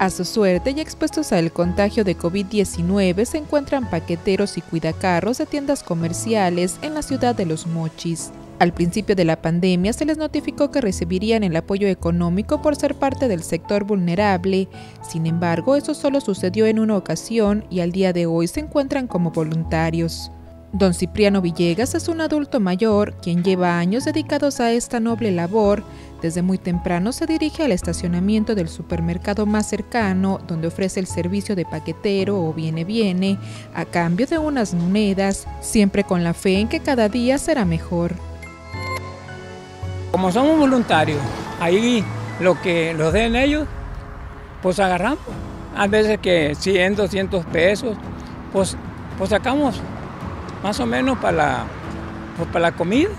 A su suerte y expuestos al contagio de COVID-19 se encuentran paqueteros y cuidacarros de tiendas comerciales en la ciudad de Los Mochis. Al principio de la pandemia se les notificó que recibirían el apoyo económico por ser parte del sector vulnerable. Sin embargo, eso solo sucedió en una ocasión y al día de hoy se encuentran como voluntarios. Don Cipriano Villegas es un adulto mayor quien lleva años dedicados a esta noble labor. Desde muy temprano se dirige al estacionamiento del supermercado más cercano, donde ofrece el servicio de paquetero o viene a cambio de unas monedas, siempre con la fe en que cada día será mejor. Como somos voluntarios, ahí lo que los den ellos, pues agarramos. A veces que 100, 200 pesos, pues sacamos más o menos para la comida.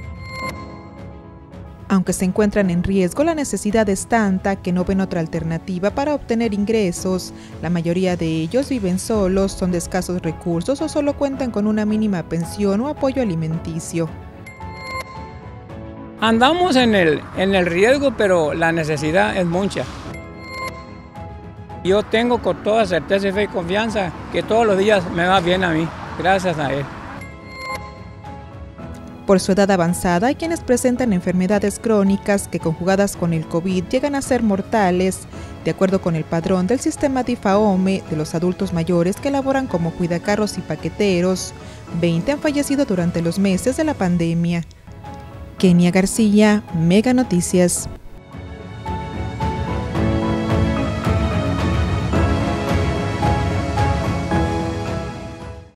Aunque se encuentran en riesgo, la necesidad es tanta que no ven otra alternativa para obtener ingresos. La mayoría de ellos viven solos, son de escasos recursos o solo cuentan con una mínima pensión o apoyo alimenticio. Andamos en el riesgo, pero la necesidad es mucha. Yo tengo con toda certeza y fe y confianza que todos los días me va bien a mí, gracias a él. Por su edad avanzada, hay quienes presentan enfermedades crónicas que conjugadas con el COVID llegan a ser mortales. De acuerdo con el padrón del sistema DIFAOME de los adultos mayores que laboran como cuidacarros y paqueteros, 20 han fallecido durante los meses de la pandemia. Kenia García, Mega Noticias.